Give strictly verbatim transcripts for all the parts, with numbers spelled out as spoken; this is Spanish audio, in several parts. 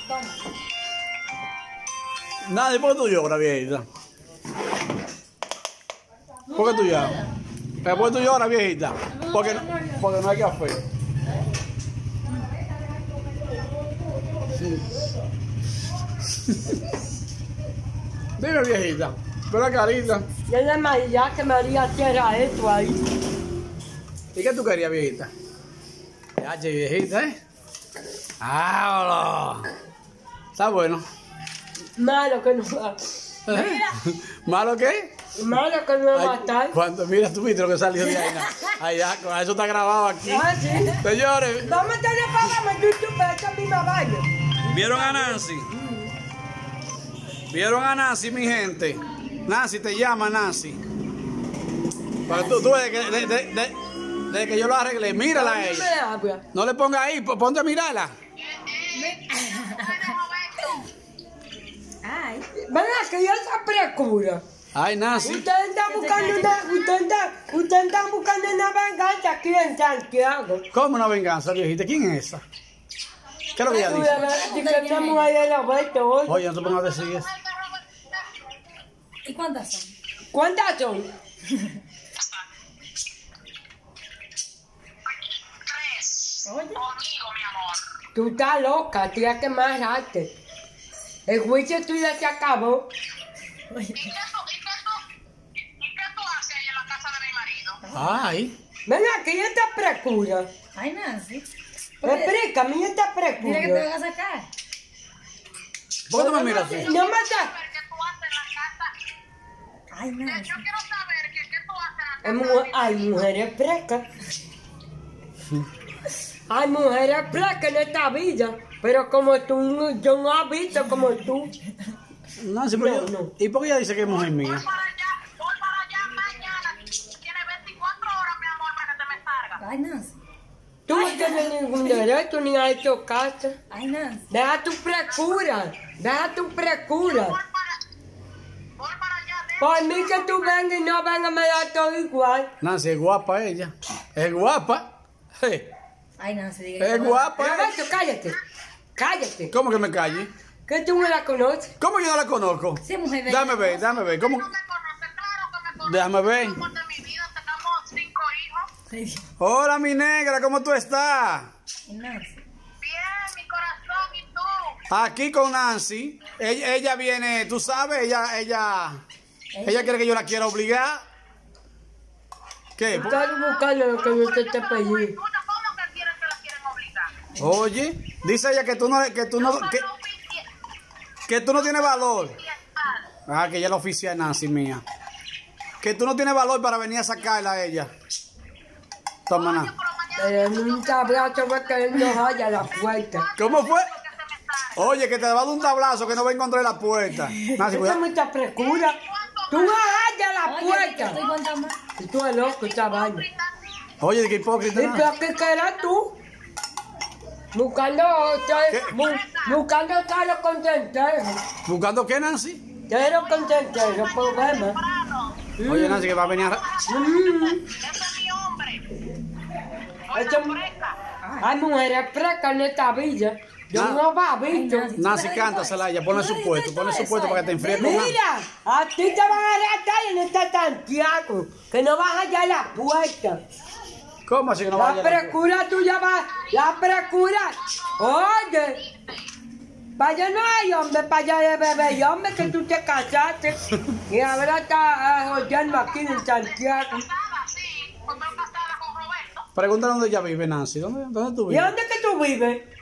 Toma. Nadie, ¿por qué tú lloras, viejita? ¿Por qué tú lloras? ¿Por qué tú lloras, viejita? Porque, porque no hay café. Sí. Dime, viejita. Con la carita. Yo le María que María quiera esto ahí. ¿Y qué tú querías, viejita? Ya, che, viejita, ¿eh? ¡Ah, está bueno! Malo que no va. ¿Eh? ¿Malo qué? Malo que no va a matar. Cuando mira tú viste lo que salió de ahí. Ay, ya, eso está grabado aquí. Ah, sí. Señores, Vamos a tener para YouTube para esta misma vaina. ¿vieron a Nancy? ¿Vieron a Nancy, mi gente? Nancy te llama, Nancy. Pero tú, tú desde que, de, de, de, de que yo lo arreglé, mírala a ella. No le ponga ahí, ponte a mirarla. Ay. Ven que yo se precura. Ay, Nancy. Ustedes están buscando una, ustedes están, ustedes están buscando una venganza aquí en Santiago. ¿Cómo una venganza, viejita? ¿Quién es esa? ¿Qué es lo que ella dice? Dice que estamos ahí en la vuelta hoy. Oye, no te pongas a decir eso. ¿Y cuántas son? ¿Cuántas son? Oye. Tú estás loca, tienes que más arte. El juicio tuyo se acabó. Oye. ¿Y qué tú, y qué tú, y qué tú haces ahí en la casa de mi marido? Ay. Ven aquí, esta precura. Ay, Nancy. ¿Por qué? Explícame, esta Mira que te precura. vas a sacar. ¿Por qué tú me miras así? No me está. A ver qué tú haces en la casa. Ay, Nancy. Yo quiero saber que, qué tú haces Hay, en la mu- casa de mi hay mujeres frescas. Hay mujeres frescas en esta vida. Pero como tú, no- yo no he visto como tú. Nancy, pero No, yo- no. ¿y por qué ella dice que es mujer mía? Voy para allá, voy para allá mañana. Tiene veinticuatro horas, mi amor, para que te me salga. Ay, Nancy. Tú no tienes ningún derecho ni has hecho caso. Ay, Nancy. Deja tu precura. Deja tu precura. Voy para, voy para allá. De Por mí que tú vengas y no vengas, me da todo igual. Nancy, es guapa ella. Es guapa. Hey, Ay, Nancy. Diga es que- guapa. Roberto, cállate. Cállate. ¿Cómo que me calle? Que tú no la conoces. ¿Cómo yo no la conozco? Sí, mujer bella. Dame ver, dame ver. ¿Cómo? no me conoces, claro que me conoces. Déjame ver. Amor de mi vida, tenemos cinco hijos. Ay, Dios. Hola, mi negra, ¿cómo tú estás? Ay, Nancy. Bien, mi corazón, ¿y tú? Aquí con Nancy. Ella, ella viene, tú sabes, ella, ella, ella quiere que yo la quiera obligar. ¿Qué? Estás buscando lo que yo te esté pidiendo. ¿Cómo que quieren que la quieren obligar? Oye, dice ella que tú no, que tú no, que, No oficial. que tú no tienes valor. Ah, que ella es la oficial Nancy mía. Que tú no tienes valor para venir a sacarla a ella. Toma, Nancy. Pero un tablazo fue que él no haya la puerta. ¿Cómo fue? Oye, que te va a dar un tablazo que no va a encontrar la puerta. Nancy, Esa es cuidado. mucha frescura. Tú no hallas la Oye, puerta. estoy contando más. Y tú eres loco, esta vaina. Oye, qué hipócrita. ¿Y Nancy. pero qué quieres tú? Buscando, ¿Qué? bu- buscando Carlos Contentero. ¿Buscando qué, Nancy? Carlos Contentero, problema. Oye, Nancy, que va a venir a... Mm. Ese es mi hombre. Eso- Hay mujeres frescas en esta villa. Yo Ah. no va a visto. Ay, Nancy, cántasela a ella, ponle su puesto, ponle su puesto para que te enfríes con Nancy. Mira, a ti te van a arrestar en este Santiago, que no vas a hallar la puerta. ¿Cómo así que no va a La hallar la precura tuya va, la precura. Oye, para allá no hay hombre, para allá de bebé y hombre que tú te casaste. Y ahora está jodiendo aquí en Santiago. Casada, sí. Cuando casada con Roberto. Pregúntale dónde ella vive, Nancy. ¿Dónde, dónde tú ¿Y vives? dónde que tú vives? En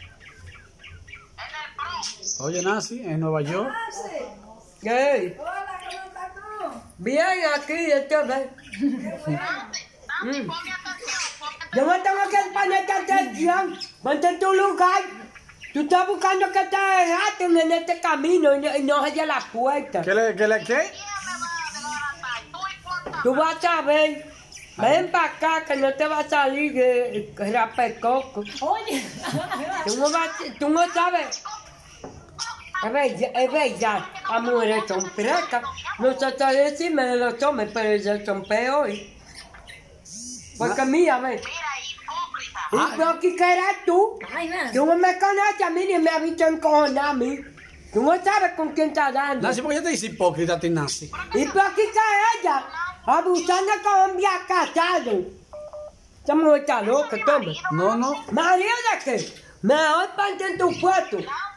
el Bronx. Oye, Nancy, en Nueva York. Hey. Hola, ¿cómo estás tú? Bien aquí, esto ves. Nancy, Nancy, ponme atención. Ponme Yo me tengo que ponerte atención. Ponte en tu lugar. Tú estás buscando que te dejaten en este camino y no, y no haya la puerta. ¿Qué le, qué le, qué? ¿Quién me va a desbaratar? ¿Tú y cuántas? Tú vas a ver. Ven para acá que no te va a salir eh, rapecoco. Oye. Tú no, vas, tú no sabes. Es verdad, es verdad. Las mujeres son frescas. Nosotros decimos de los hombres, pero ellos son peores. Porque mira, ve. Mira, hipócrita. Ah. ¿Y por qué que eres tú? Ay, Nancy. Tú no me conoces a mí ni me has visto encojonar a mí. Tú no sabes con quién estás dando. Nancy, ¿por qué te dice hipócrita a ti, Nancy? ¿Y por qué que ella? Abusando con hombres casados. Esta mujer está loca, toma. No, no. María, ¿de qué? Mejor ponte en tu puesto.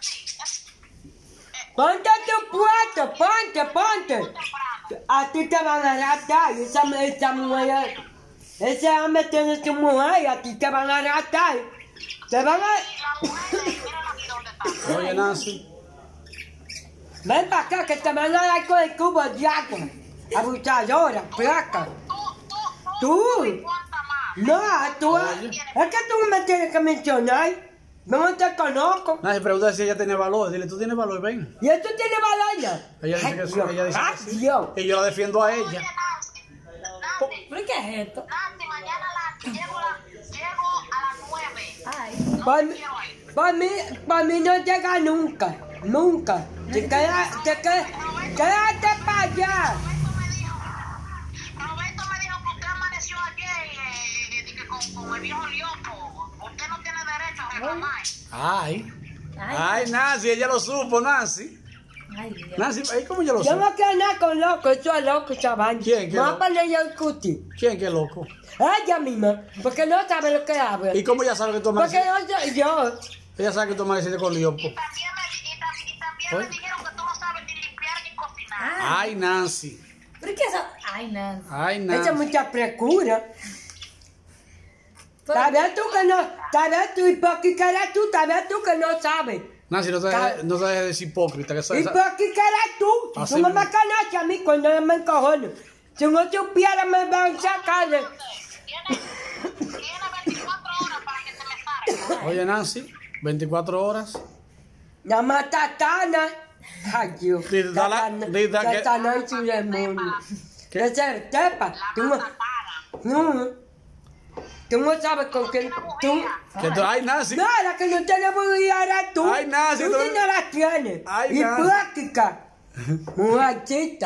Ponte en tu puesto, ponte, ponte. A ti te van a raptar. Esa, esa mujer, ese hombre tiene su mujer y a ti te van a raptar. Te van a... La mujer, miren aquí dónde está. Oye, Nancy. Ven para acá que te van a dar con el cubo de agua. Abusadora, placa. Tú, tú, tú. Tú. No me importa más. No, tú... Es que tú me tienes que mencionar. No te conozco. Nancy, pregunta si ella tiene valor. Dile, tú tienes valor, ven. ¿Y esto tiene valor? Ella dice que sí, ella dice Ay, que sí. Dios. Y yo la defiendo a Oye, ella. Nancy. Nancy, ¿Pero qué es esto? Nancy, mañana la, llego, la, llego a las nueve. Ay. Para mí, para mí, para mí no llega nunca. Nunca. Te quedas, te quedas, quédate para allá. Roberto me dijo, Roberto me dijo que usted amaneció ayer eh, y que con, con el viejo Liopo. Usted no tiene derecho a reclamar. Ay. Ay. Ay, Nancy, ella lo supo, Nancy. Ay, Dios. Nancy, ay, ¿cómo ella lo Yo supo? no quiero nada con loco, eso es loco, chaval. ¿Quién? ¿Qué No loco? para ella discutir. ¿Quién qué loco? Ella misma, porque no sabe lo que habla. ¿Y cómo ella sabe que tú Porque amaneciste? yo, yo, Ella sabe que tú amaneciste con Liopo. Y también me, y, tam- y también Oye. me dijeron que tú no sabes ni limpiar ni cocinar. Ay. Ay, Nancy. ¿Pero qué es eso? Ay, Nancy. Ay, esa es Nancy. mucha frescura. Pero- Tal vez tú que no, tal vez tú, y porque que eres tú, tal vez tú que no sabes. Nancy, no te dejes no te dejes de decir hipócrita. Que esa, ¿Y esa- por qué que eres tú? Así Tú no me mismo. conoces a mí cuando yo me encojono. Si no supiera me van a sacar de... Tiene, tiene veinticuatro horas para que se me salga. Oye, Nancy, veinticuatro horas. La matatana. Ay, Dios. Di- da la- Tatana- di- da que- Tatana y su demonio. Que se tepa. Tú no... No. Tú no sabes con quién... Tú... Que tú- ay, Nancy. No, la que no tiene bulla eres tú. Ay, Nancy, Tú tú- sí no la tienes. Ay, Y Nancy. práctica. Mujercita.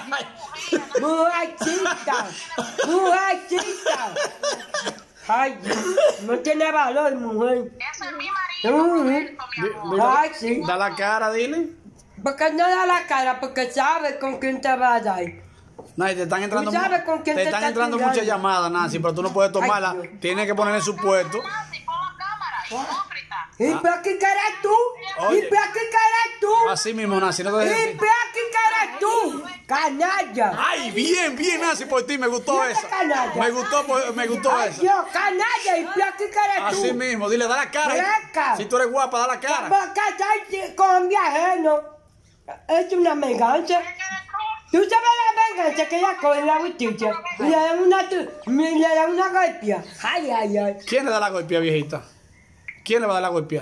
Mujercita. Mujercita. Ay, no tiene valor, mujer. Ese es mi marido, Ujú. Roberto, mi Di- amor. dile- Ay, sí. Da la cara, dile. Porque no da la cara, porque sabe con quién te va a dar. Nancy, te están entrando, ¿Tú sabes con quién te te están está entrando tirando? muchas llamadas, Nancy, pero tú no puedes tomarla. Ay, Dios. Tienes que poner en su puesto. Nancy, pon la cámara, hipócrita. ¿Y práctica eres tú? Oye. ¿Y práctica eres tú? Así mismo, Nancy, no te dejes ¿Y decir. práctica eres tú? Canalla. Ay, bien, bien, Nancy, por ti, me gustó Mira esa. qué canalla. Me gustó, por- me gustó Ay, esa. Dios, canalla. ¿Y práctica eres tú? Así mismo, dile, da la cara. Fresca. Si tú eres guapa, da la cara. Porque estar con viajero es una venganza. ¿Tú sabes la venganza que ella coge en la botella? Y le dan una, tu- y le dan una golpea. Ay, ay, ay. ¿Quién le da la golpea, viejita? ¿Quién le va a dar la golpea?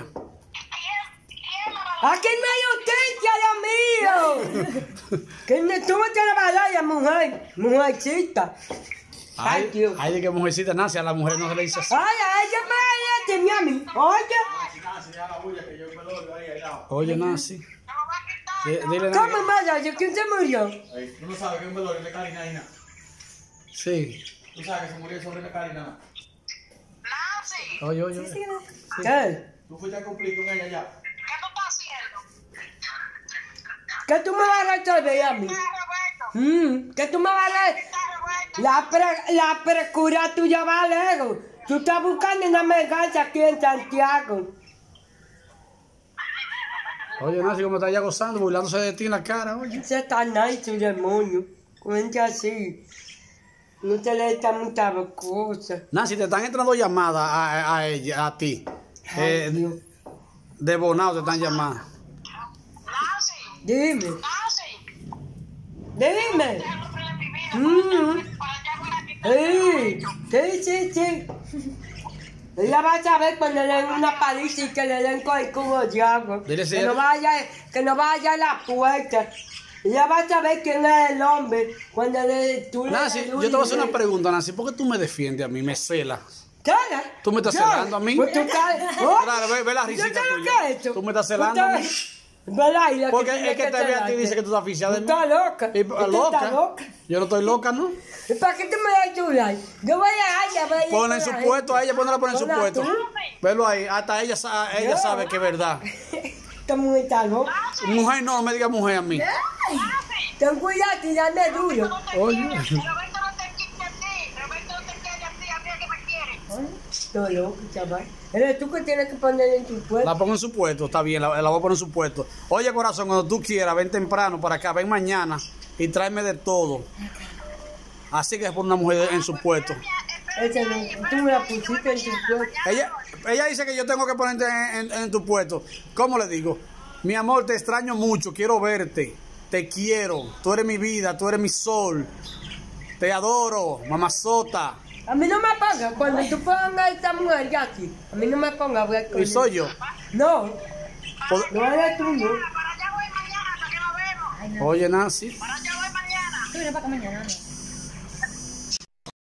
Aquí no hay justicia, Dios mío. Que no- tú no tienes valor, mujer. Mujercita. Ay, Ay, Dios. ay, de que mujercita, Nancy, a la mujer no se le dice así. Ay, a ella me tiene a mí. Oye, Oye, Nancy. di- Dile, ¿cómo Nancy. me da? ¿Quién se murió? Tú no sabes que es un velorio de Karina ahí nada. Sí. Tú sabes que se murió sobre la Karina. Nancy, Oye, oye, oye. ¿Qué? Tú fuiste a cumplir con ella ya. ¿qué tú estás haciendo? ¿Qué tú me vas a resolver a mí? ¿Qué Roberto? Mm, ¿Qué tú me vas a resolver? ¿Qué Roberto? La, pre, la precura tuya va lejos. Tú estás buscando una venganza aquí en Santiago. Oye, Nancy, como está ya gozando, burlándose de ti en la cara, oye. Ese está nice, su demonio. Cuente así. No te le está muchas cosas. Nancy, te están entrando llamadas a, a ella, a ti. Eh, Dios. de Bonao te están llamando. Nancy, Dime, Nancy, dime. es el hombre de mi vida. Mm. Para allá con la quita. Sí, sí, sí, sí. Ella va a saber cuando le den una paliza y que le den con el cubo de agua. Dile si Que ella- no vaya, que no vaya a la puerta. Ella va a saber quién es el hombre cuando le, tú le Nancy, des yo te voy a hacer una un- pregunta, Nancy. ¿Por qué tú me defiendes a mí? Me celas. ¿Qué? ¿Tú me estás Yo, celando a mí? Pues tú estás... oh, Claro, ve, ve la ¿yo risita sabes tuya. qué he hecho? Tú me estás celando a mí. Usted- ¿Verdad? Y la Porque tiene es que te ve a ti y dice que tú estás aficiada de Tú mí. estás loca. Y, Tú loca. estás loca. Yo no estoy loca, ¿no? ¿Y para qué tú me das tu like? Yo voy a ella, voy a ir Pon en con su la puesto a ella, ponla poner en su Ponla puesto. tú. Velo ahí, hasta ella, sa- ella Yo. sabe que es verdad. gente. Esta mujer está loca. Mujer no, no me diga mujer a mí. Ten cuidado, tirarme duro. Oye. Roberto no te quiere a ti. Roberto no te quiere a ti, a mí es que me quiere. Estoy loco, chaval. Eres tú que tienes que poner en tu puesto. La pongo en su puesto, está bien, la, la voy a poner en su puesto. Oye, corazón, cuando tú quieras, ven temprano para acá, ven mañana y tráeme de todo. Así que es por una mujer en su puesto. Ese no, tú me la pusiste en tu puesto. Ella, ella dice que yo tengo que ponerte en, en- en tu puesto. ¿Cómo le digo? Mi amor, te extraño mucho, quiero verte. Te quiero, tú eres mi vida, tú eres mi sol. Te adoro, mamazota. A mí no me pongas, cuando tú pongas a esta mujer, Jackie, a mí no me pongas a hablar con Y soy yo. No, Pod- no eres tú, no. Para allá voy mañana, hasta que nos vemos. Ay, no. Oye, Nancy. Para allá voy mañana. Tú vienes para acá mañana, ¿no?